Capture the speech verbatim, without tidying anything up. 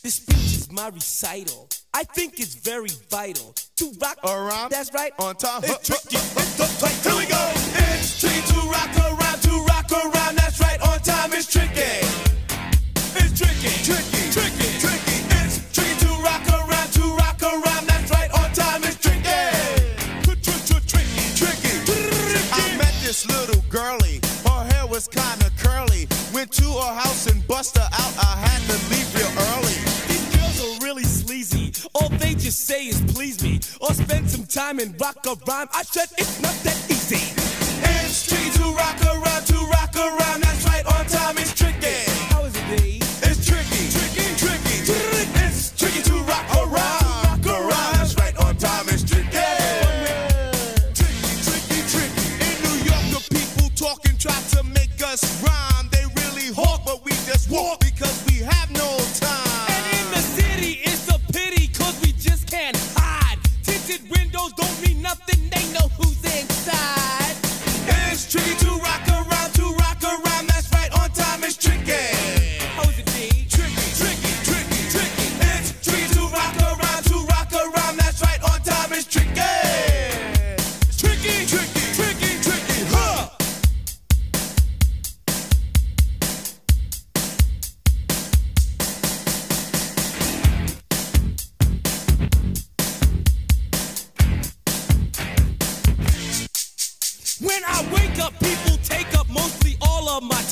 This speech is my recital. I think it's very vital to rock around. That's right. On time. It's tricky. It's the tight. Here we go. It's tricky to rock around, to rock around. That's right. On time. It's tricky. It's tricky. Tricky. Tricky. Tricky. It's tricky to rock around, to rock around. That's right. On time. It's tricky. Tricky. Tricky. I met this little girlie. Her hair was kinda curly. Went to her house and bust her out. I had to leave real early. Really sleazy. All they just say is please me or spend some time and rock a rhyme. I said it's not that easy. It's tricky to rock around, to rock around. That's right, on time it's tricky. How is it, B? It's tricky, tricky, tricky. It's tricky to rock around, rock around. That's right, on time it's tricky. Tricky, tricky, tricky. In New York, the people talking try to make us rhyme. They really hawk, but we just walk because we have no time. Can't hide. Tinted windows don't mean nothing. They know who's inside. It's tricky to rock around, to rock around. That's right, on time it's tricky. How is it, D? Tricky, tricky, tricky, tricky. It's tricky to rock around, to rock around. That's right, on time it's tricky. Tricky, tricky, tricky, tricky, huh? When I wake up, people take up mostly all of my